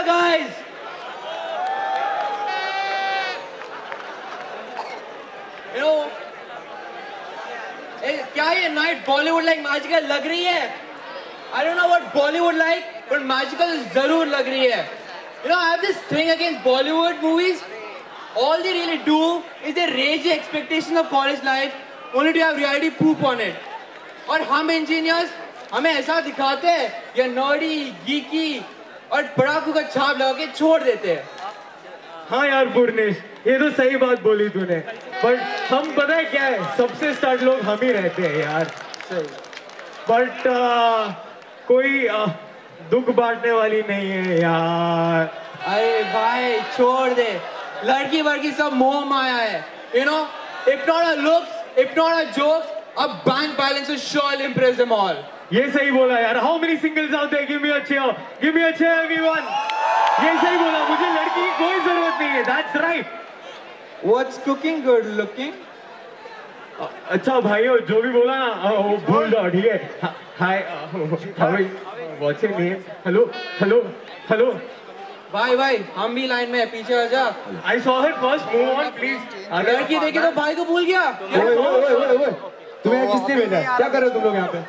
guys. You know, क्या ये night Bollywood like magical लग रही है? I don't know what Bollywood like, but magical जरूर लग रही है. You know, I have this thing against Bollywood movies. All they really do is they raise the expectations of college life only to have reality poop on it. और हम engineers हमें ऐसा दिखाते हैं या नर्डी, गीकी और पढ़ाकू का छाप लगा के छोड़ देते हैं. हाँ यार पूर्णेश, ये तो सही बात बोली तूने. बट हम पता है क्या है, सबसे स्टार्ट लोग हम ही रहते हैं यार. बट कोई दुख बांटने वाली नहीं है यार. अरे भाई छोड़ दे, लड़की वड़की सब मोह माया है. You know, if not a looks, if not a jokes, a bank balance will surely impress them all. ये सही बोला यार. How many singles out there? Give me a cheer. Give me a cheer, everyone. ये सही बोला. मुझे लड़की की कोई जरूरत नहीं है. That's right. What's cooking good looking? अच्छा भाइयों, जो भी बोला ना वो भूल जाओ, ठीक है. हाय, what's your name? Hello, hello, hello. भाई हम भी लाइन में है, पीछे आ जा. I saw her first. Move on, please. लड़की देखी तो भाई को भूल गया. तुम्हें किसने भेजा? क्या कर रहे हो तुम लोग यहाँ पे?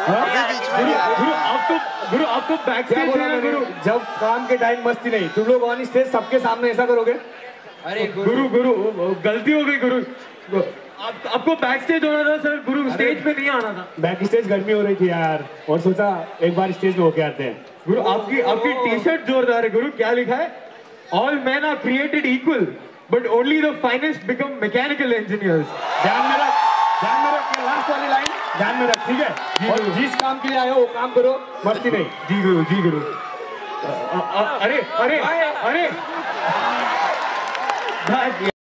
गुरु आपको बैक स्टेज है गुरु. जब काम के टाइम मस्ती नहीं, तुम लोग ऑन स्टेज सबके सामने ऐसा करोगे? अरे गुरु गलती हो गई गुरु. आपको बैक स्टेज होना था सर गुरु, स्टेज पे नहीं आना था. बैक स्टेज गर्मी हो रही थी यार, और सोचा एक बार स्टेज पे होके आते हैं. गुरु आपकी टी शर्ट जोरदार है गुरु. क्या लिखा है? All man are created equal but only the finest become mechanical engineers. ध्यान में रख लास्ट वाली लाइन ध्यान में रख, ठीक है? और जिस काम के लिए आए हो वो काम करो, मस्ती नहीं. जी गुरु. अरे